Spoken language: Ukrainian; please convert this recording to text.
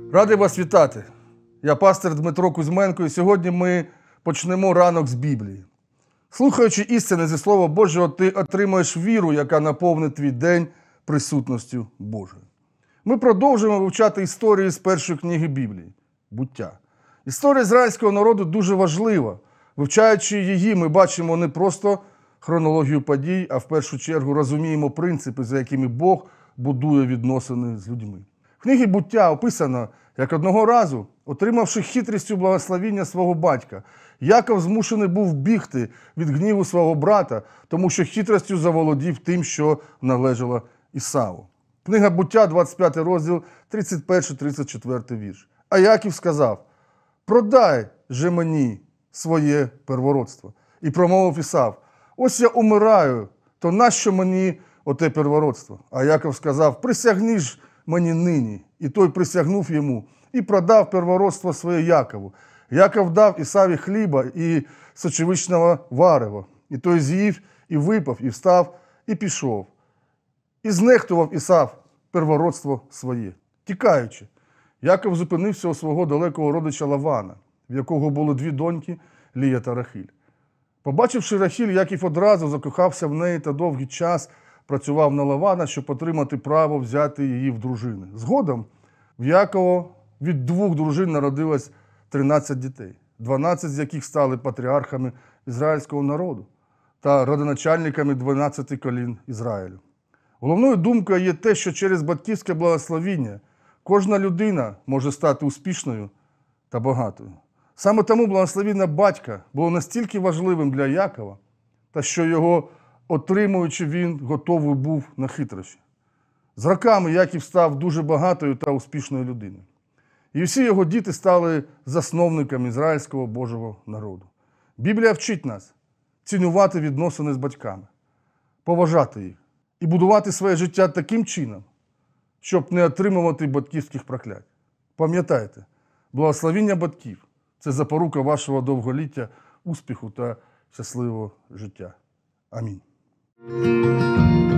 Радий вас вітати. Я пастор Дмитро Кузьменко, і сьогодні ми почнемо ранок з Біблії. Слухаючи істини зі Слова Божого, ти отримаєш віру, яка наповнить твій день присутністю Божою. Ми продовжуємо вивчати історію з першої книги Біблії – «Буття». Історія ізраїльського народу дуже важлива. Вивчаючи її, ми бачимо не просто хронологію подій, а в першу чергу розуміємо принципи, за якими Бог будує відносини з людьми. В книгі «Буття» описано, як одного разу, отримавши хитрістю благословіння свого батька, Яков змушений був бігти від гніву свого брата, тому що хитрістю заволодів тим, що належало Ісаву. Книга «Буття», 25 розділ, 31-34 вірш. А Яків сказав: «Продай же мені своє первородство». І промовив Ісав: «Ось я умираю, то нащо мені оте первородство?» А Яков сказав: «Присягни ж мені нині». І той присягнув йому і продав первородство своє Якову. Яков дав Ісаві хліба і сочевичного варева. І той з'їв, і випав, і встав, і пішов. І знехтував Ісав первородство своє. Тікаючи, Яков зупинився у свого далекого родича Лавана, в якого було дві доньки – Лія та Рахіль. Побачивши Рахіль, Яків одразу закохався в неї та довгий час працював на Лавана, щоб отримати право взяти її в дружини. Згодом в Якова від двох дружин народилось 13 дітей, 12 з яких стали патріархами ізраїльського народу та родоначальниками 12 колін Ізраїлю. Головною думкою є те, що через батьківське благословіння кожна людина може стати успішною та багатою. Саме тому благословіння батька було настільки важливим для Якова, та що його отримуючи, він готовий був на хитрощі. З роками Яків став дуже багатою та успішною людиною. І всі його діти стали засновниками ізраїльського Божого народу. Біблія вчить нас цінувати відносини з батьками, поважати їх і будувати своє життя таким чином, щоб не отримувати батьківських проклять. Пам'ятайте, благословіння батьків – це запорука вашого довголіття, успіху та щасливого життя. Амінь.